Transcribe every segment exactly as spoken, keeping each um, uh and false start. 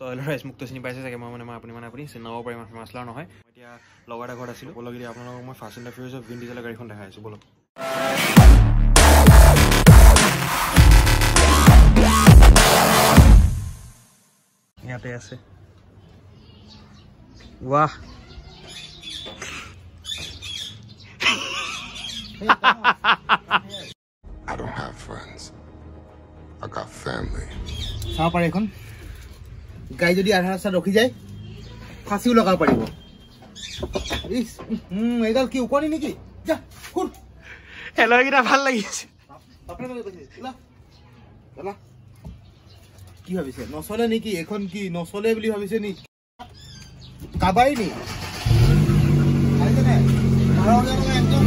So অলৰাইজ মুক্ত চিনি পাইছে চাগে মই মানে মই আপুনি মানে আপুনি চিনি নাব পাৰিম মাছলাৰ নহয় এতিয়া লগৰ এটা ঘৰত আছিলোঁ বলগিৰি আপোনালোকক মই ফাৰ্ষ্ট এণ্ড দ্য ফিউৰিয়াছৰ ভিন ডিজেলৰ গাড়ীখন দেখাই আছোঁ বলক ইয়াতে আছে ৱাহ I don't have friends. I got family. চাও পাৰে এখন গাই যদি আধা ৰাস্তাত ৰখি যায় ফাঁচিও লগাব পাৰিব ইস হুম এডাল কি উকনি নেকি যা খুন এলয়গিটা ভাল লাগিছে আপনি বলে কৈছে চলা চলা কি ভাবিছে নচলে নেকি এখন কি নচলে বুলি ভাবিছে নি কাবাই নি আইছে না মারা হলে একদম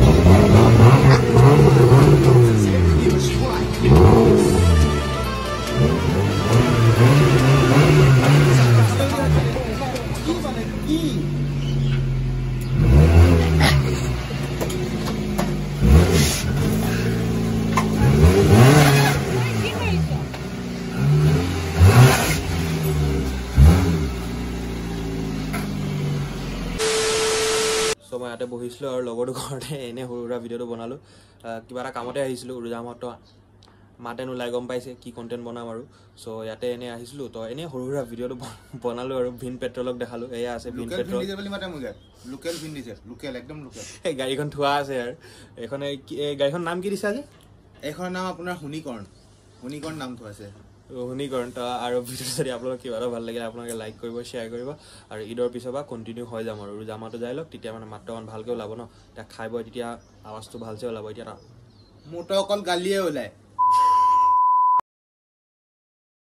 সো মই ইয়াতে বহিছিলোঁ আৰু লগৰটো ঘৰতে এনে সৰু সুৰা ভিডিঅ'টো বনালোঁ কিবা এটা কামতে আহিছিলোঁ ৰুজামতো মাতে নোলাই গম পাইছে কি কণ্টেণ্ট বনাম আৰু চ' ইয়াতে এনে আহিছিলোঁ তো এনেই সৰু সুৰা ভিডিঅ'টো বনালোঁ আৰু ভিন পেট্ৰলক দেখালোঁ এয়া আছে ভিন পেট্ৰল লোকেল ভিন ডিজেল লোকেল একদম লোকেল এই গাড়ীখন থোৱা আছে আৰু এইখনে গাড়ীখন নাম কি দিছে আজি এইখনৰ নাম আপোনাৰ হুনিকৰ্ণ হুনিকৰ্ণ নাম থোৱা আছে হুনিকৰ্ণ তো আৰু ভিডিঅ' যদি আপোনালোক কিবা এটা ভাল লাগিলে আপোনালোকে লাইক কৰিব শ্বেয়াৰ কৰিব আৰু ঈদৰ পিছৰ পৰা কণ্টিনিউ হৈ যাম আৰু ৰুজামাটো যাই লওক তেতিয়া মানে মাত্ৰ অকণ ভালকৈ ওলাব ন এতিয়া খাই বৈ তেতিয়া আৱাজটো ভালছে ওলাব এতিয়া মোৰতো অকল গালিয়ে ওলায়